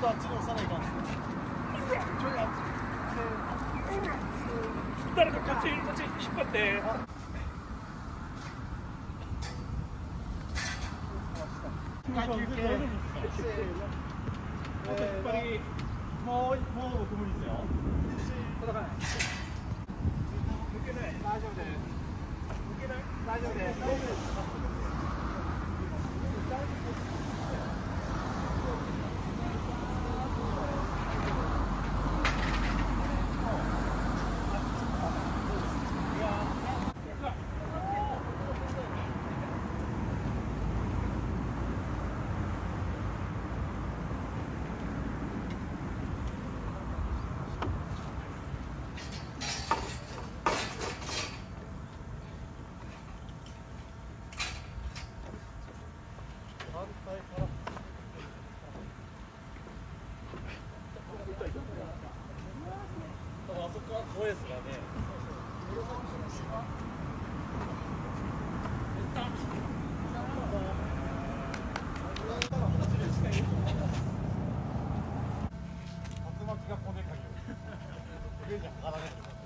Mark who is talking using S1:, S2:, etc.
S1: とあっちに押さないかん。
S2: 誰かこっち引っ張って。
S1: もう僕無理ですよ。届かない。抜けない。大丈夫です。抜けない。大丈夫です。大丈夫です。あそこは怖いですからね。竜巻が骨かける。上じゃ上がらない。